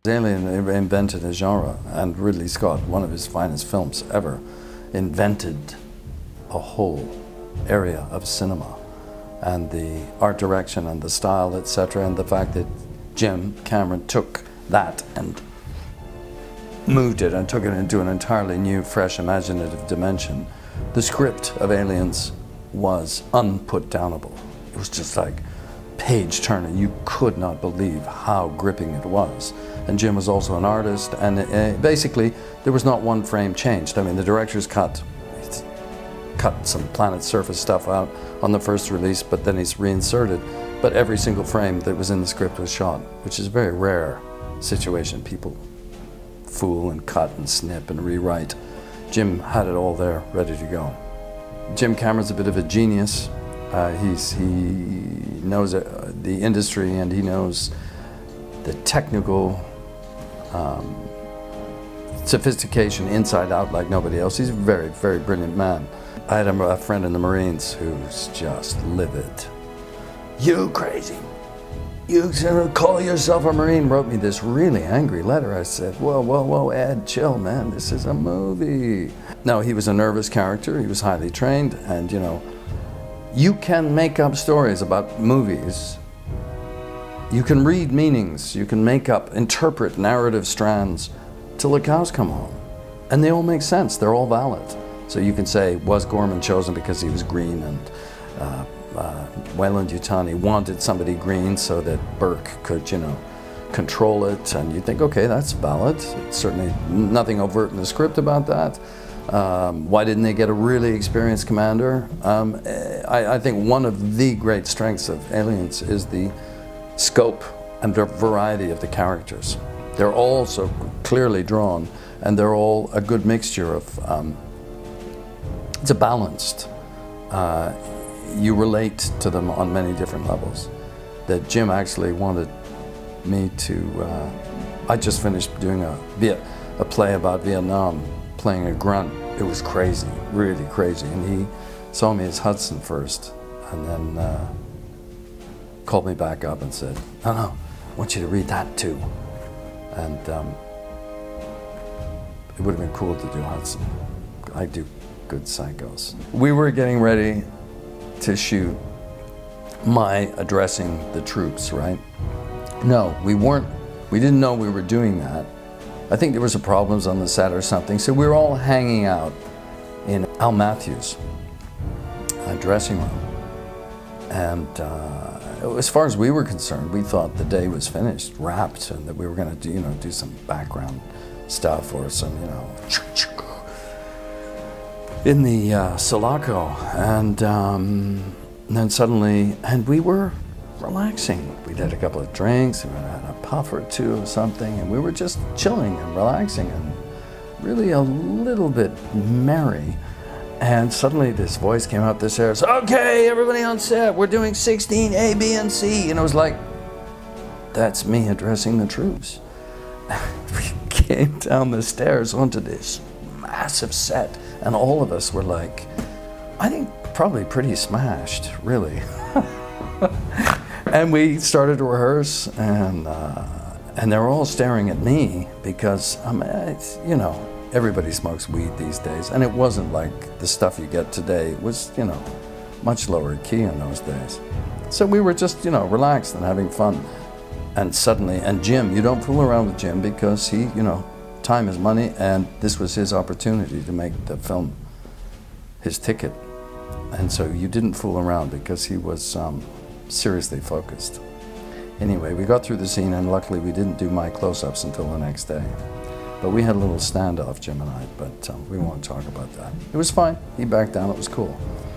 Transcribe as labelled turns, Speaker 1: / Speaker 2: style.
Speaker 1: Alien invented a genre, and Ridley Scott, one of his finest films ever, invented a whole area of cinema, and the art direction and the style, etc., and the fact that Jim Cameron took that and moved it and took it into an entirely new, fresh, imaginative dimension. The script of Aliens was unput-downable. It was just like page-turner. You could not believe how gripping it was. And Jim was also an artist, and basically there was not one frame changed. I mean, the director's cut some Planet Surface stuff out on the first release, but then he's reinserted. But every single frame that was in the script was shot, which is a very rare situation. People fool and cut and snip and rewrite. Jim had it all there, ready to go. Jim Cameron's a bit of a genius. He knows the industry, and he knows the technical sophistication inside out like nobody else. He's a very, very brilliant man. I had a friend in the Marines who's just livid. You crazy? You call yourself a Marine? Wrote me this really angry letter. I said, whoa, whoa, whoa, Ed, chill, man. This is a movie. No, he was a nervous character. He was highly trained, and you know, you can make up stories about movies. You can read meanings. You can make up, interpret narrative strands till the cows come home. And they all make sense. They're all valid. So you can say, was Gorman chosen because he was green, and Weyland-Yutani wanted somebody green so that Burke could, you know, control it, and you think, okay, that's valid. It's certainly nothing overt in the script about that. Why didn't they get a really experienced commander? I think one of the great strengths of Aliens is the scope and the variety of the characters. They're all so clearly drawn, and they're all a good mixture of, it's a balanced, you relate to them on many different levels. That Jim actually wanted me to, I just finished doing a play about Vietnam, playing a grunt. It was crazy, really crazy. And he saw me as Hudson first, and then called me back up and said, no, I want you to read that too. And it would have been cool to do Hudson. I do good psychos. We were getting ready to shoot my addressing the troops, right? No, we weren't. We didn't know we were doing that. I think there was problems on the set or something, so we were all hanging out in Al Matthews' dressing room. And as far as we were concerned, we thought the day was finished, wrapped, and that we were going to do, you know, do some background stuff or some, you know, in the Sulaco. And then suddenly, and we were relaxing. We'd had a couple of drinks, and we had a puff or two or something, and we were just chilling and relaxing and really a little bit merry. And suddenly this voice came up the stairs, okay, everybody on set, we're doing 16 A, B, and C. And it was like, that's me addressing the troops. We came down the stairs onto this massive set, and all of us were like, I think probably pretty smashed, really. And we started to rehearse, and they were all staring at me because, you know, everybody smokes weed these days, and it wasn't like the stuff you get today. It was, you know, much lower key in those days. So we were just, you know, relaxed and having fun. And suddenly, and Jim, you don't fool around with Jim because he, you know, time is money, and this was his opportunity to make the film his ticket. And so you didn't fool around because he was seriously focused. Anyway, we got through the scene, and luckily we didn't do my close-ups until the next day. But we had a little standoff, Jim and I, but we won't talk about that. It was fine. He backed down. It was cool.